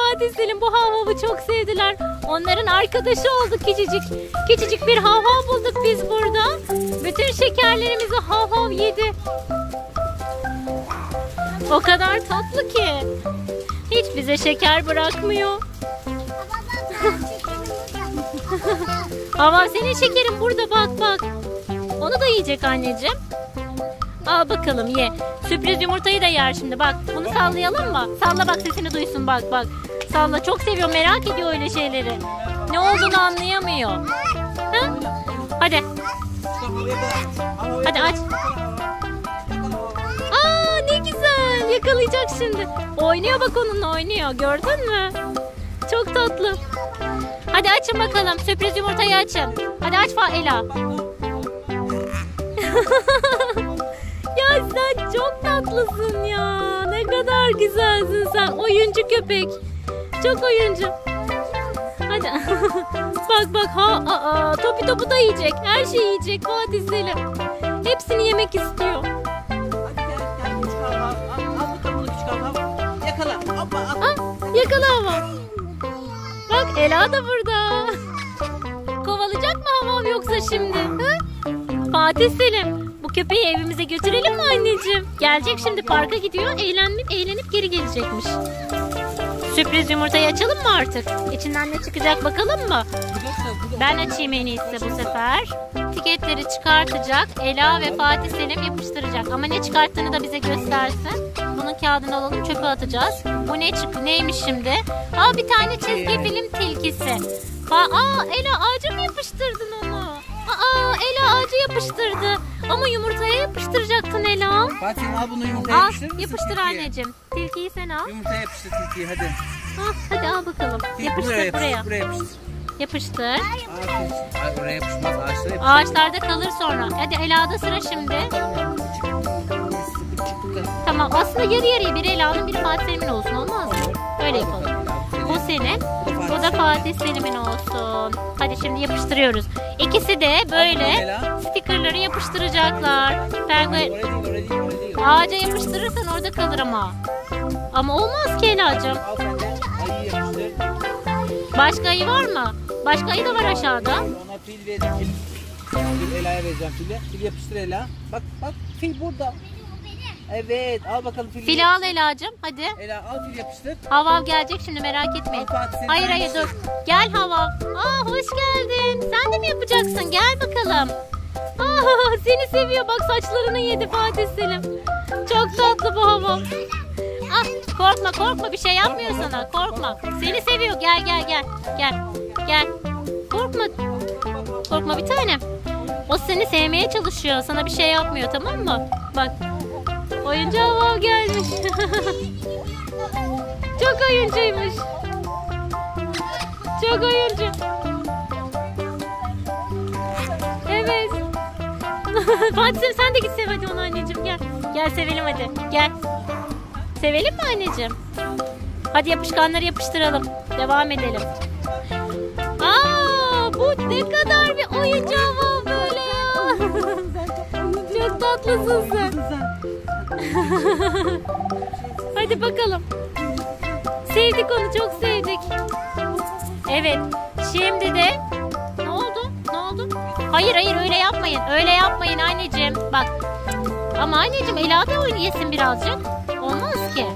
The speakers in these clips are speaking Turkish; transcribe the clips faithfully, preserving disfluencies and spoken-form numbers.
Fatih Selim bu hav havı çok sevdiler. Onların arkadaşı olduk küçücük. Küçücük bir hav hav bulduk biz burada. Bütün şekerlerimizi hav hav yedi. O kadar tatlı ki. Hiç bize şeker bırakmıyor. Hava senin şekerin burada, bak bak. Onu da yiyecek anneciğim. Al bakalım ye. Sürpriz yumurtayı da yer şimdi bak. Bunu sallayalım mı? Salla bak, sesini duysun bak bak. Salla, çok seviyor, merak ediyor öyle şeyleri. Ne olduğunu anlayamıyor. Ha? Hadi. Hadi aç. Aa ne güzel, yakalayacak şimdi. Oynuyor bak, onunla oynuyor, gördün mü? Çok tatlı. Hadi açın bakalım, sürpriz yumurtayı açın. Hadi aç Ela. Ya sen çok tatlısın ya. Ne kadar güzelsin sen. Oyuncu köpek. Çok oyuncu. Hadi. Bak bak ha, aa, topi topu da yiyecek. Her şeyi yiyecek Fatih Selim. Hepsini yemek istiyor. Hadi gel gel küçük hava. Al, al bakalım bunu küçük hava. Yakala. Hoppa, al. Ah, yakala ama. Bak Ela da burada. Kovalayacak mı havam yoksa şimdi? Ha? Fatih Selim, bu köpeği evimize götürelim mi anneciğim? Gelecek şimdi, parka gidiyor. Eğlenip eğlenip geri gelecekmiş. Sürpriz yumurtayı açalım mı artık? İçinden ne çıkacak bakalım mı? Ben açayım en iyisi bu sefer. Etiketleri çıkartacak. Ela ve Fatih Selim yapıştıracak. Ama ne çıkarttığını da bize göstersin. Bunun kağıdını alalım, çöpe atacağız. Bu ne çıktı? Neymiş şimdi? Aa, bir tane çizgi film tilkisi. Aa, Ela ağaca mı yapıştırdın onu? Aa, Ela ağaca yapıştırdı. Ama yumurtaya yapıştıracaksın Ela. Fatih al bunu, yumurtaya Al, yapıştır. yapıştır tilkiye? anneciğim. Tilkiyi sen al. Yumurtaya yapıştır tilkiyi hadi. Ha, hadi al bakalım. Tilki Yapıştır buraya. buraya. Yapıştır, buraya yapıştır. Yapıştır. Aferin. Ay oraya yapışmaz, ağaçlara yapıştır. Ağaçlarda kalır sonra. Hadi Ela'da sıra şimdi. Tamam, aslında yarı yarıya, biri Ela'nın biri Fatih Selim'in olsun, olmaz mı? Öyle yapalım. Bu senin, bu da Fatih Selim'in olsun. Hadi şimdi yapıştırıyoruz. İkisi de böyle stikerleri yapıştıracaklar. Penguen ağaca yapıştırırsan orada kalır ama. Ama olmaz ki Ela'cığım. Al sen de ayıyı yapıştır. Başka ayı var mı? Başka ayı da var aşağıda. Ona fil verdim. Fil Ela'ya vereceğim fili. Fil yapıştır Ela. Bak bak, fil burada. Evet, al bakalım fili. Fili al Ela'cığım, hadi. Ela al, fil yapıştır. Havav gelecek şimdi, merak etmeyin. Hayır hayır dur. Gel Havav. Aa, hoş geldin. Sen de mi yapacaksın? Gel bakalım. Aa, seni seviyor. Bak saçlarını yedi Fatih Selim. Çok tatlı bu Havav. Ah, korkma korkma, bir şey yapmıyor sana. Korkma. Seni seviyor. Gel gel gel. Gel. Gel. Korkma. Korkma bir tanem. O seni sevmeye çalışıyor. Sana bir şey yapmıyor, tamam mı? Bak. Oyuncu Havav gelmiş. Çok oyuncuymuş. Çok oyuncu. Evet. Fatih Selim, sen de git sev hadi onu anneciğim, gel. Gel sevelim hadi. Gel. Sevelim mi anneciğim? Hadi yapışkanları yapıştıralım. Devam edelim. Aa, bu ne kadar bir oyuncu Havav böyle ya. Çok tatlısın sen. Hadi bakalım. Sevdik onu, çok sevdik. Evet. Şimdi de ne oldu? Ne oldu? Hayır hayır, öyle yapmayın. Öyle yapmayın anneciğim. Bak. Ama anneciğim Ela da oyun yesin birazcık. Olmaz ki.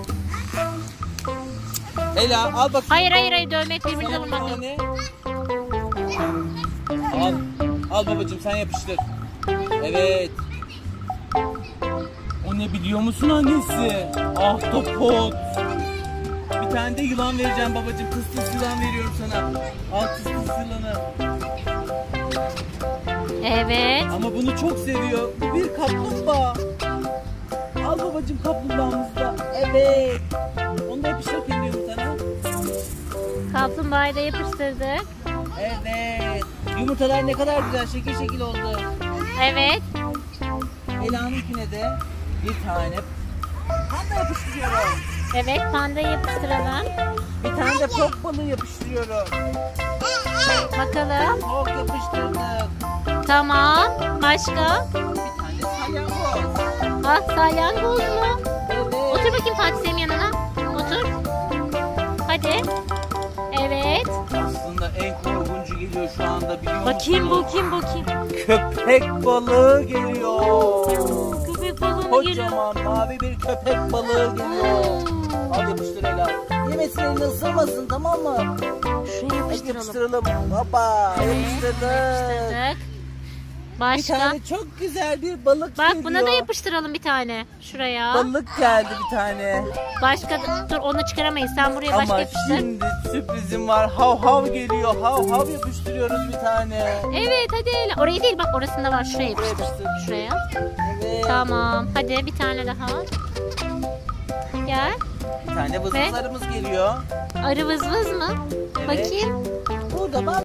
Ela al bak. Hayır hayır hayır, dövmek birbirine vurmak yok. Al. Al babacığım, sen yapıştır. Evet. O ne biliyor musun annesi? Ahtapot. Bir tane de yılan vereceğim babacığım. Kıs kıs yılan veriyorum sana. Al kıs kıs yılanı. Evet. Ama bunu çok seviyor. Bu bir kaplumbağa. Al babacığım kaplumbağamızı da. Evet. Onu da yapıştır kendi yumurtana. Kaplumbağayı da yapıştırdık. Evet. Yumurtalar ne kadar güzel şekil şekil oldu. Evet. Ela'nınkine de bir tane panda yapıştırıyorum. Evet, pandayı yapıştıralım. Bir tane de fok balığı yapıştırıyorum. Bakalım. Fok yapıştırdık. Tamam. Başka? Bir tane salyangoz. Ah, salyangoz mu? Evet. Otur bakayım Fatih Selim yanına. Otur. Hadi. Evet. Aslında en korkuncu geliyor şu anda, biliyor musun? Bakayım bakayım bakayım. Köpek balığı geliyor. Köpek balığı mı geliyor? Kocaman mavi bir köpek balığı geliyor. Al yapıştır Ela. Yemesin, elini ısırmasın, tamam mı? Şuraya Hadi yapıştıralım. yapıştıralım. Hoppa, yapıştırdık. Yapıştırdık. Bir Başka? tane çok güzel bir balık Bak geliyor. buna da yapıştıralım bir tane. Şuraya. Balık geldi bir tane. Başka dur onu çıkaramayız. Sen buraya başka Ama yapıştır. şimdi sürprizim var. Hav hav geliyor. Hav hav yapıştırıyoruz bir tane. Evet hadi Ela. Oraya değil bak orasında var. Şuraya Buraya yapıştır. yapıştır. Şuraya. Evet. Tamam. Hadi bir tane daha. Gel. Bir tane vızvızlarımız geliyor. Arı vız vız mı? Evet. Bakayım. Burada bak.